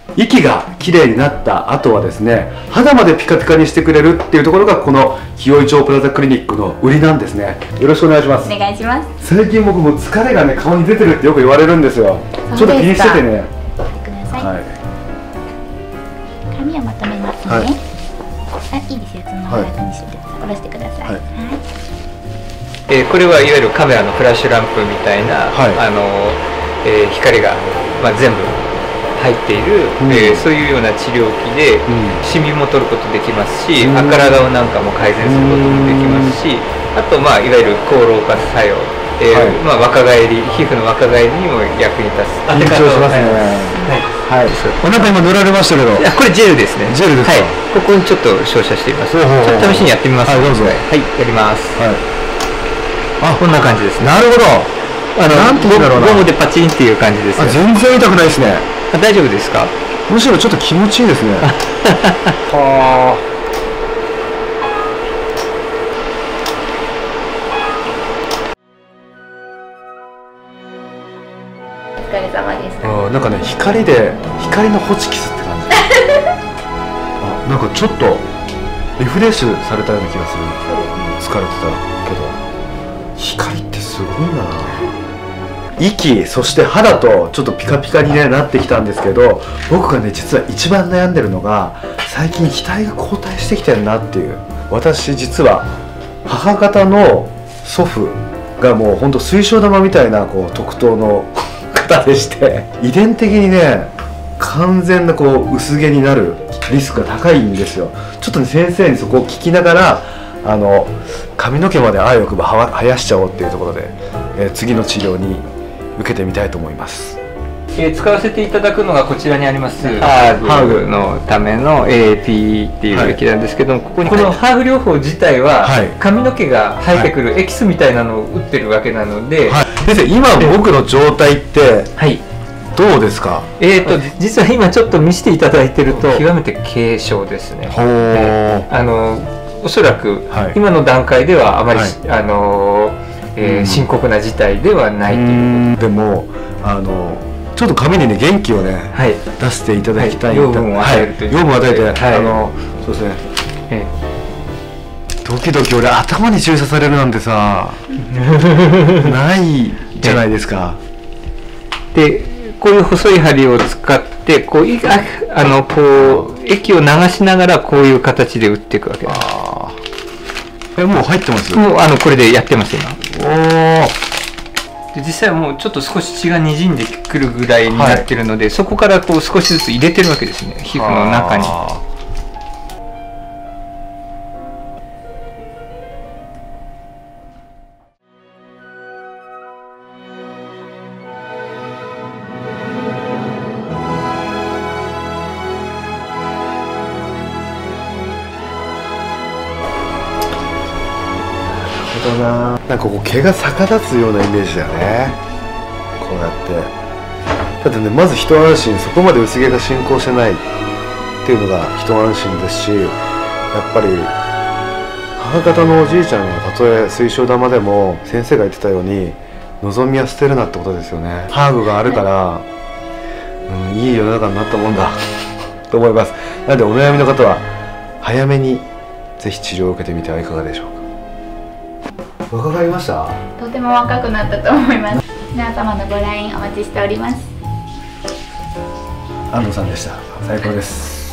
息がきれいになった後はですね、肌までピカピカにしてくれるっていうところがこの紀尾井町プラザクリニックの売りなんですね。よろしくお願いします。 お願いします。 最近僕も疲れがね顔に出てるってよく言われるんですよ。ちょっと気にしててね。 ください。 はい。 髪をまとめますね。 はい。 あ、いいですよ。そのまま楽にしてください。下ろしてください。はい。 これはいわゆるカメラのフラッシュランプみたいな、光が、全部入っている、そういうような治療器で、シミも取ることできますし、赤ら顔なんかも改善することもできますし、あと、いわゆる抗老化作用、若返り、皮膚の若返りにも役に立つ。 緊張しますね。はい。お腹今塗られましたけど。 これジェルですね。 ジェルですか。 はい。ここにちょっと照射しています。ちょっと試しにやってみます。 はい、どうぞ。 はい、やります。はい。こんな感じですね。 なるほど。なんて言うんだろうな。 ゴムでパチンっていう感じです。 全然痛くないですね。 大丈夫ですか？ むしろちょっと気持ちいいですね。はあ。 お疲れ様でした。 なんかね、光のホチキスって感じ。なんかちょっとリフレッシュされたような気がする。疲れてたけど、光ってすごいな。息、そして肌とちょっとピカピカに、なってきたんですけど、僕がね実は一番悩んでるのが最近額が後退してきてるなっていう。私実は母方の祖父がもうほんと水晶玉みたいな特等の方でして、遺伝的にね完全な薄毛になるリスクが高いんですよ。ちょっとね先生にそこを聞きながら髪の毛まであわよくば生やしちゃおうっていうところで、次の治療に受けてみたいと思います。 使わせていただくのがこちらにありますハーグのための AAP っていう液なんですけども、このハーグ療法自体は髪の毛が生えてくるエキスみたいなのを打ってるわけなので、 先生今僕の状態ってどうですか？ 実は今ちょっと見せていただいてると極めて軽症ですね。おそらく今の段階ではあまり深刻な事態ではないということ。 でもちょっと髪にね元気をね出していただきたい。 養分を与えるという。 養分を与えて、そうですね。ドキドキ俺頭に注射されるなんてさないじゃないですか。 でこういう細い針を使って液を流しながらこういう形で打っていくわけです。 もう入ってます？ もうこれでやってます今。で実際はもうちょっと少し血がにじんでくるぐらいになってるので、そこから少しずつ入れてるわけですね、皮膚の中に。 なんか毛が逆立つようなイメージだよね。こうやってだってね、まず一安心、そこまで薄毛が進行してないっていうのが一安心ですし、やっぱり母方のおじいちゃんがたとえ水晶玉でも先生が言ってたように望みは捨てるなってことですよね。ハーブがあるから、いい世の中になったもんだと思います。なのでお悩みの方は早めにぜひ治療を受けてみてはいかがでしょうか。若返りました？ とても若くなったと思います。皆様のご来院お待ちしております。 安藤さんでした。最高です。